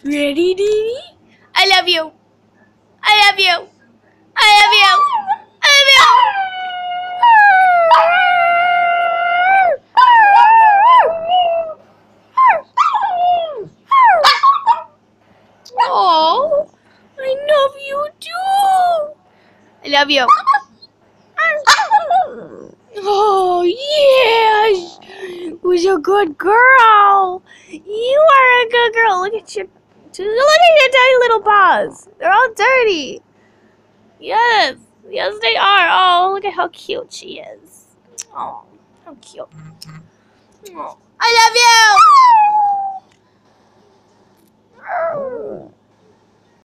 Ready, Dee? I love you. I love you. I love you. I love you. Oh, I love you too. I love you. Oh, yes. Who's a good girl? You are a good girl. Look at your tiny little paws. They're all dirty. Yes. Yes, they are. Oh, look at how cute she is. Oh, how cute. Oh, I love you.